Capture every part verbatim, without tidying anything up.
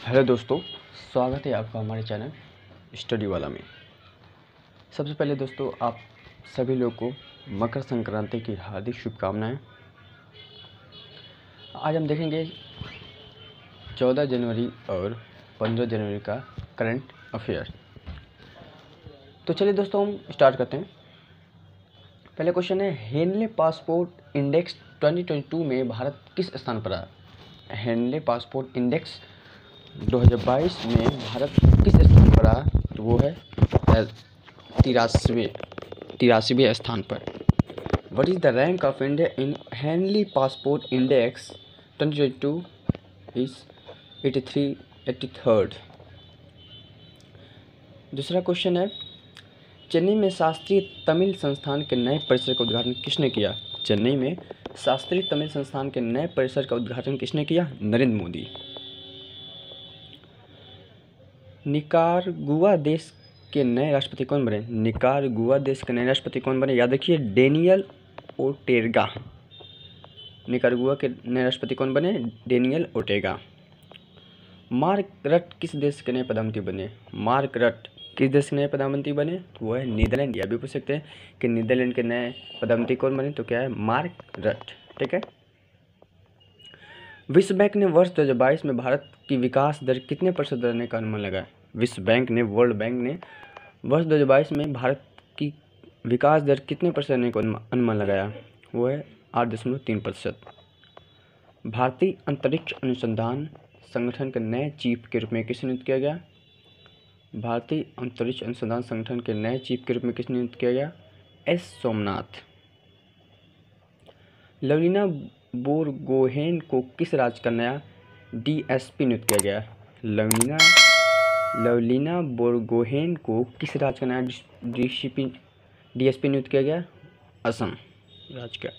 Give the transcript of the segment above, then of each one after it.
Hello दोस्तों, स्वागत है आपका हमारे चैनल स्टडी वाला में। सबसे पहले दोस्तों, आप सभी लोग को मकर संक्रांति की हार्दिक शुभकामनाएं। आज हम देखेंगे चौदह जनवरी और पंद्रह जनवरी का करंट अफेयर। तो चलिए दोस्तों, हम स्टार्ट करते हैं। पहले क्वेश्चन है, Henley passport index twenty twenty two में भारत किस स्थान पर आया? हेनले पासपोर्ट इंडेक्स दो हज़ार बाईस में भारत किस स्थान पर आया? तो वो है तिरासीवें तिरासीवें स्थान पर। What is the rank of India in Henley passport index twenty twenty two? Is eighty three eighty third. दूसरा क्वेश्चन है, चेन्नई में शास्त्रीय तमिल संस्थान के नए परिसर का उद्घाटन किसने किया? चेन्नई में शास्त्रीय तमिल संस्थान के नए परिसर का उद्घाटन किसने किया? नरेंद्र मोदी। निकारागुआ देश के नए राष्ट्रपति कौन बने? निकारागुआ देश के नए राष्ट्रपति कौन बने? याद रखिए, डेनियल ओर्टेगा। निकारागुआ के नए राष्ट्रपति कौन बने? Daniel Ortega. मार्क रट किस देश के नए प्रधानमंत्री बने? मार्क रट किस देश के नए प्रधानमंत्री बने? तो वो है नीदरलैंड। यह भी पूछ सकते हैं कि नीदरलैंड के नए प्रधानमंत्री कौन बने, तो क्या है? मार्क रट। ठीक है। विश्व बैंक ने वर्ष दो हज़ार बाईस में भारत की विकास दर कितने प्रतिशत रहने का अनुमान लगाया? विश्व बैंक ने वर्ल्ड बैंक ने वर्ष दो हज़ार बाईस में भारत की विकास दर कितने प्रतिशत रहने का अनुमान लगाया? वो है आठ दशमलव तीन प्रतिशत। भारतीय अंतरिक्ष अनुसंधान संगठन के नए चीफ के रूप में किसे नियुक्त किया गया? भारतीय अंतरिक्ष अनुसंधान संगठन के नए चीफ के रूप में किसे नियुक्त किया गया? एस सोमनाथ। लवलीना बोरगोहेन को किस राज्य का नया डीएसपी नियुक्त किया गया? लवलीना लवलीना बोरगोहेन को किस राज्य का नया डीसीपी डीएसपी नियुक्त किया गया? असम राज्य का।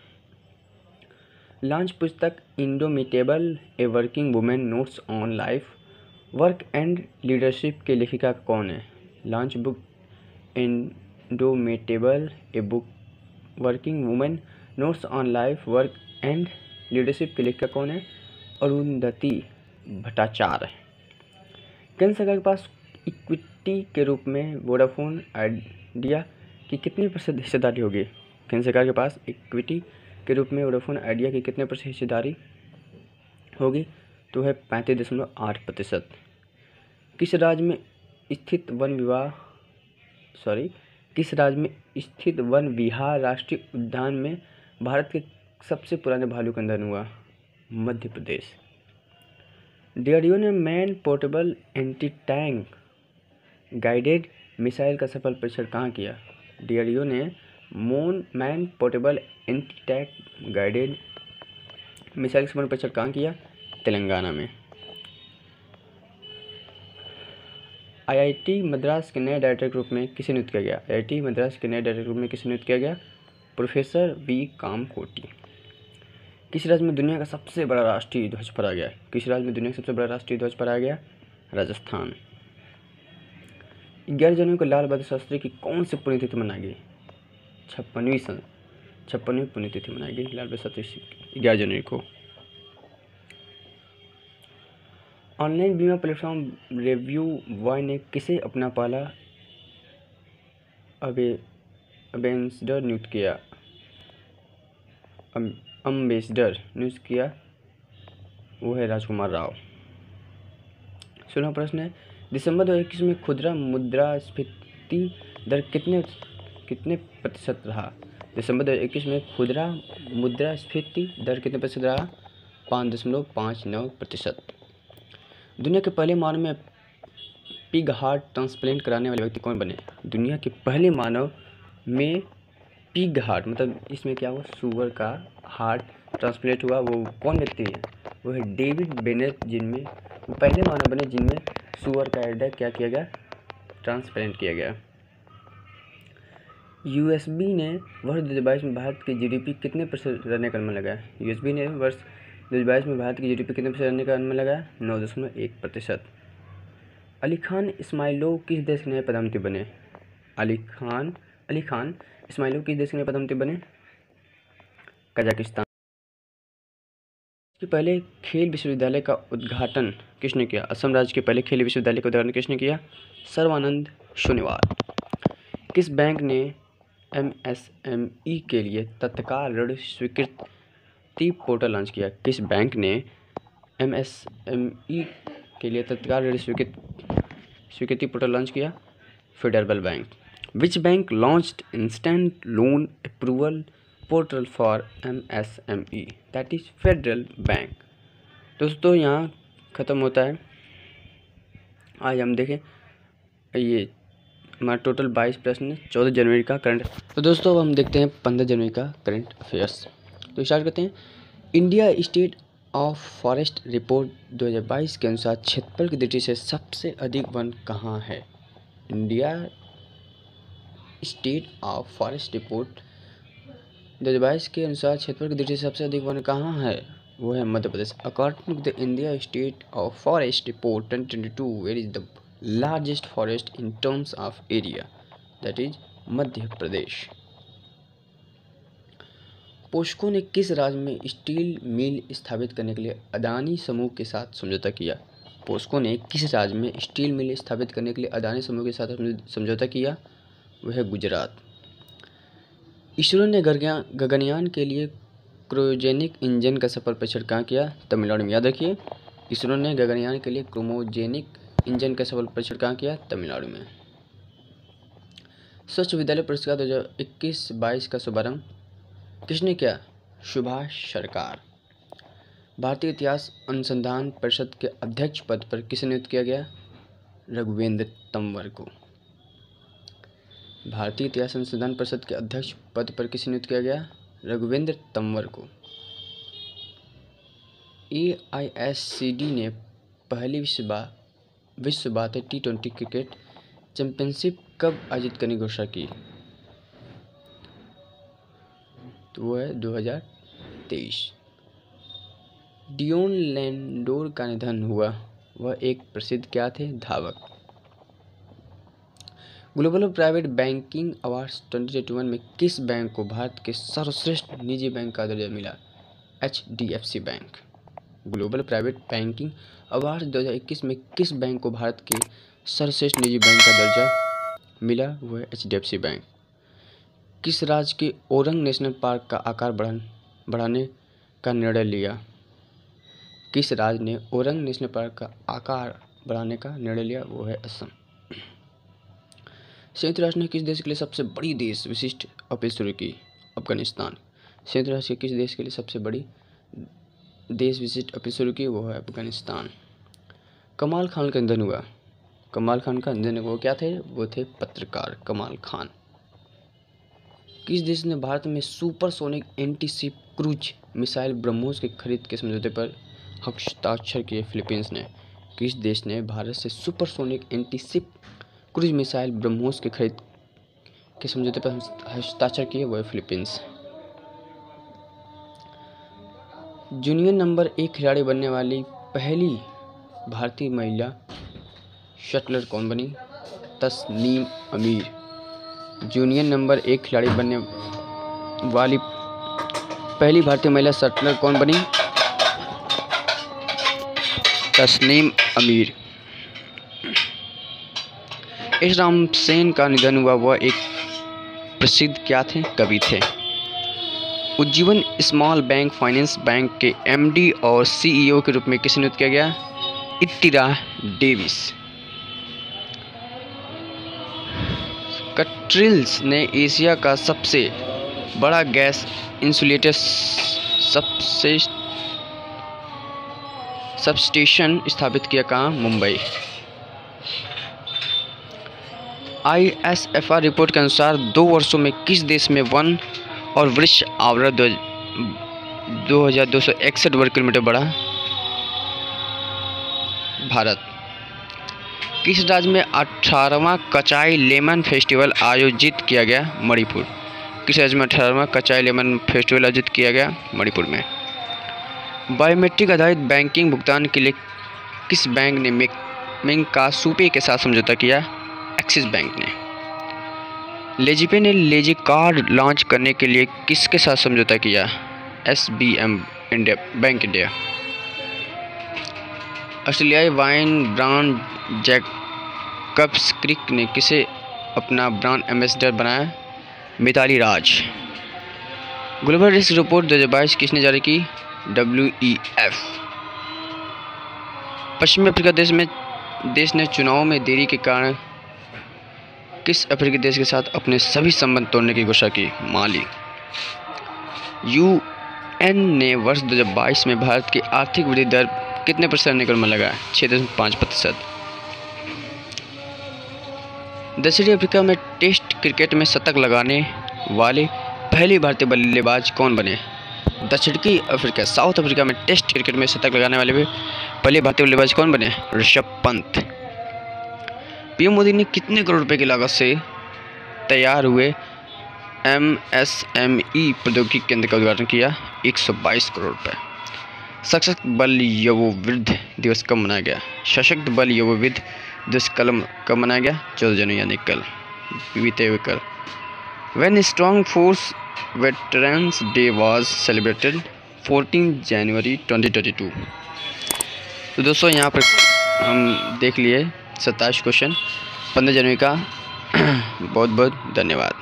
लॉन्च पुस्तक indomitable a working women notes on life work and leadership के लेखिका कौन है? Launch book indomitable a book working women notes on life work and leadership के लेखिका कौन है? अरुंधति भट्टाचार्य। केंद्र सरकार के पास इक्विटी के रूप में वोडाफोन आइडिया की कितनी प्रतिशत हिस्सेदारी होगी? केंद्र सरकार के पास इक्विटी के रूप में वोडाफोन आइडिया की कितने प्रतिशत हिस्सेदारी होगी? तो है पैंतीस दशमलव आठ प्रतिशत। किस राज्य में स्थित वन विवाह सॉरी किस राज्य में स्थित वन विहार राष्ट्रीय उद्यान में भारत के सबसे पुराने भालू का निधन हुआ? मध्य प्रदेश। डीआरडीओ ने man portable anti tank guided missile का सफल परीक्षण कहाँ किया? डीआरडीओ ने मोन man portable anti tank guided missile का सफल परीक्षण कहाँ किया? तेलंगाना में। आईआईटी मद्रास के नए डायरेक्टर के रूप में किसे नियुक्त किया गया? आईआईटी मद्रास के नए डायरेक्टर के रूप में किसे नियुक्त किया गया? Professor V Kamakoti. किस राज्य में दुनिया का सबसे बड़ा राष्ट्रीय ध्वज फहराया गया? किस राज्य में दुनिया का सबसे बड़ा राष्ट्रीय ध्वज फहराया गया? राजस्थान। ग्यारह जनवरी को लाल बहादुर शास्त्री की कौन सी पुण्यतिथि मनाई गई? छप्पनवीं सन छप्पनवीं पुण्यतिथि मनाई गई लाल बहादुर शास्त्री की ग्यारह जनवरी को। ऑनलाइन बीमा प्लेटफॉर्म रिव्यू बॉय ने किसे अपना पहला अबे अम्बेसडर नियुक्त किया? अम्बेसडर नियुक्त किया वो है राजकुमार राव। सोलहवां प्रश्न है, दिसंबर दो हज़ार इक्कीस में खुदरा मुद्रास्फीति दर कितने कितने प्रतिशत रहा? दिसंबर दो हज़ार इक्कीस में खुदरा मुद्रास्फीति दर कितने प्रतिशत रहा? पाँच दशमलव पाँच नौ प्रतिशत। दुनिया के पहले मानव में पिग हार्ट ट्रांसप्लांट कराने वाले व्यक्ति कौन बने? दुनिया के पहले मानव में पिग हार्ट मतलब इसमें क्या हुआ? सुअर का हार्ट ट्रांसप्लांट हुआ। वो कौन व्यक्ति है? वो है डेविड बेनेट, जिनमें वो पहले मानव बने जिनमें सुअर का हृदय क्या किया गया? ट्रांसप्लांट किया गया। यूएसबी ने वर्ष दो हज़ार बाईस में भारत की जीडीपी कितने प्रतिशत रहने का अनुमान लगाया? यूएसबी ने वर्ष दो हज़ार बाईस में भारत की जीडीपी कितने प्रतिशत रहने का अनुमान लगाया? नौ दशमलव एक प्रतिशत। अली खान इस्माइलोव किस देश के नए प्रधानमंत्री बने? अली खान अली खान इस्माइलोव किस देश के नए प्रधानमंत्री बने? कजाकिस्तान। कि पहले खेल विश्वविद्यालय का उद्घाटन किसने किया? असम राज्य के पहले खेल विश्वविद्यालय का उद्घाटन किसने किया? सर्बानंद सोनोवाल। किस बैंक ने एम एस एम ई के लिए तत्काल ऋण स्वीकृति पोर्टल लॉन्च किया? किस बैंक ने एम एस एम ई के लिए तत्काल ऋण स्वीकृति स्वीकृति पोर्टल लॉन्च किया? Federal Bank. Which bank launched instant loan approval portal for M S M E? That is Federal Bank. दोस्तों यहाँ ख़त्म होता है। आज हम देखें ये हमारा टोटल बाईस प्रश्न है, चौदह जनवरी का करंट। तो दोस्तों अब हम देखते हैं पंद्रह जनवरी का करंट अफेयर्स। तो स्टार्ट करते हैं। India state of forest report दो हज़ार बाईस के अनुसार क्षेत्रफल की दृष्टि से सबसे अधिक वन कहाँ है? India state of forest report दो हज़ार बाईस के अनुसार क्षेत्रफल की दृष्टि से सबसे अधिक वन कहाँ है? वो है Madhya Pradesh. According to the India state of forest report twenty twenty two, where is the largest forest in terms of area? That is Madhya Pradesh. POSCO ने किस राज्य में स्टील मिल स्थापित करने के लिए अदानी समूह के साथ समझौता किया? पोस्को ने किस राज्य में स्टील मिल स्थापित करने के लिए अदानी समूह के साथ समझौता किया? वह है गुजरात। इसरो ने गगनयान के लिए क्रायोजेनिक इंजन का सफल परीक्षण कहाँ किया? तमिलनाडु में। याद रखिए, इसरो ने गगनयान के लिए क्रायोजेनिक इंजन का सफल परीक्षण कहाँ किया? तमिलनाडु में। स्वच्छ विद्यालय पुरस्कार दो हज़ार इक्कीस बाईस का शुभारंभ किसने किया? सुभाष सरकार। भारतीय इतिहास अनुसंधान परिषद के अध्यक्ष पद पर किसे नियुक्त किया गया? रघुवेंद्र तंवर को। भारतीय इतिहास अनुसंधान परिषद के अध्यक्ष पद पर किसे नियुक्त किया गया? रघुवेंद्र तंवर को। ए आई एस सी डी ने पहली विश्व बा विश्व बातें टी ट्वेंटी क्रिकेट चैंपियनशिप कब आयोजित करने की घोषणा की? तो वो है दो हज़ार तेईस। डियोन लैंडोर का निधन हुआ। वह एक प्रसिद्ध क्या थे? धावक। Global private banking awards twenty twenty one में किस बैंक को भारत के सर्वश्रेष्ठ निजी बैंक का दर्जा मिला? H D F C bank. Global private banking award दो हज़ार इक्कीस में किस बैंक को भारत के सर्वश्रेष्ठ निजी बैंक का दर्जा मिला? वो है H D F C bank. किस राज्य के ओरंग नेशनल पार्क का आकार बढ़ान बढ़ाने का निर्णय लिया? किस राज्य ने ओरंग नेशनल पार्क का आकार बढ़ाने का निर्णय लिया? वो है असम। संयुक्त राष्ट्र ने किस देश के लिए सबसे बड़ी देश विशिष्ट अपील शुरू की? अफगानिस्तान। संयुक्त राष्ट्र के किस देश के लिए सबसे बड़ी देश विशिष्ट अपील शुरू की? वो है अफगानिस्तान। कमाल खान का निधन हुआ। कमाल खान का निधन वो क्या थे? वो थे पत्रकार कमाल खान। किस देश ने भारत में supersonic anti ship cruise missile BrahMos की खरीद के समझौते पर हस्ताक्षर किए? फिलीपींस ने। किस देश ने भारत से supersonic anti ship cruise missile BrahMos की खरीद के समझौते पर हस्ताक्षर किए? वो है फिलीपींस। जूनियर नंबर एक खिलाड़ी बनने वाली पहली भारतीय महिला शटलर कौन बनी? तस्नीम अमीर। जूनियर नंबर एक खिलाड़ी बनने वाली पहली भारतीय महिला शटलर कौन बनी? तस्नीम अमीर। एस रामसेन का निधन हुआ। वह एक प्रसिद्ध क्या थे? कवि थे। Ujjivan small bank finance bank के एम डी और सी ई ओ के रूप में किसे नियुक्त किया गया? इट्टिरा डेविस। कट्रिल्स ने एशिया का सबसे बड़ा गैस इंसुलेटर सबस्टेशन स्थापित किया कहाँ? Mumbai. I S F R report के अनुसार दो वर्षों में किस देश में वन और वृक्ष आवरण दो हजार दो सौ इकसठ वर्ग किलोमीटर बढ़ा? भारत। किस राज्य में अठारहवां कचाई लेमन फेस्टिवल आयोजित किया गया? मणिपुर। किस राज्य में अठारहवां कचाई लेमन फेस्टिवल आयोजित किया गया? मणिपुर में। बायोमेट्रिक आधारित बैंकिंग भुगतान के लिए किस बैंक ने मिंग का सूपे के साथ समझौता किया? एक्सिस बैंक ने। लेजिपे ने लेजी कार्ड लॉन्च करने के लिए किसके साथ समझौता किया? S B M India bank India. ऑस्ट्रेलियाई वाइन ब्रांड जैकब्स क्रिक ने किसे अपना ब्रांड एम्बेसडर बनाया? Mithali Raj. Global risk report दो हज़ार बाईस किसने जारी की? W E F. पश्चिमी अफ्रीका देश में देश ने चुनाव में देरी के कारण किस अफ्रीकी देश के साथ अपने सभी संबंध तोड़ने की घोषणा की? माली। यूएन ने वर्ष दो हज़ार बाईस में भारत की आर्थिक वृद्धि दर कितने प्रतिशत रहने का अनुमान लगाया? छः दशमलव पाँच प्रतिशत। दक्षिणी अफ्रीका में टेस्ट क्रिकेट में शतक लगाने वाले पहले भारतीय बल्लेबाज कौन बने? दक्षिणी अफ्रीका साउथ अफ्रीका में टेस्ट क्रिकेट में शतक लगाने वाले पहले भारतीय बल्लेबाज कौन बने? ऋषभ पंत। पीएम मोदी ने कितने करोड़ रुपए की लागत से तैयार हुए एमएसएमई प्रौद्योगिकी केंद्र का उद्घाटन किया? एक सौ बाईस करोड़ रुपए। सशक्त बल युववृद्ध दिवस कब मनाया गया? सशक्त बल युववृद्ध दिवस कल कब मनाया गया? चौदह जनवरी यानी कल, बीते हुए कल। When Strong Force Veterans Day was celebrated चौदह जनवरी दो हज़ार बाईस। तो दोस्तों यहाँ पर हम देख लिए सत्ताईस क्वेश्चन पंद्रह जनवरी का। बहुत बहुत धन्यवाद।